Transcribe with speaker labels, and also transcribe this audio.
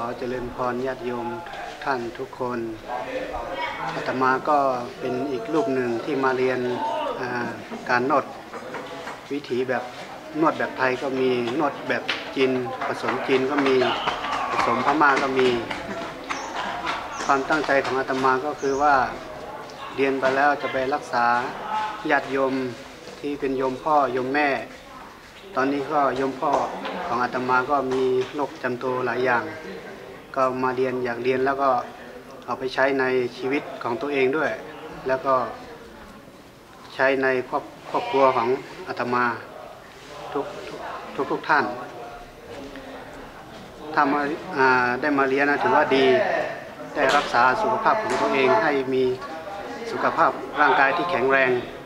Speaker 1: เจริญพรญาติโยมท่านทุกคนอาตมาก็เป็นอีกรูปหนึ่งที่มาเรียนการนวดวิถีแบบนวดแบบไทยก็มีนวดแบบจีนผสมจีนก็มีผสมพม่าก็มีความตั้งใจของอาตมาก็คือว่าเรียนไปแล้วจะไปรักษาญาติโยมที่เป็นโยมพ่อโยมแม่ตอนนี้ก็โยมพ่อของอาตมาก็มีโรคประจำตัวหลายอย่างก็มาเรียนอยากเรียนแล้วก็เอาไปใช้ในชีวิตของตัวเองด้วยแล้วก็ใช้ในครอบครัวของอาตมาทุกท่านถ้ามาได้มาเรียนนะถือว่าดีได้รักษาสุขภาพของตัวเองให้มีสุขภาพร่างกายที่แข็งแรง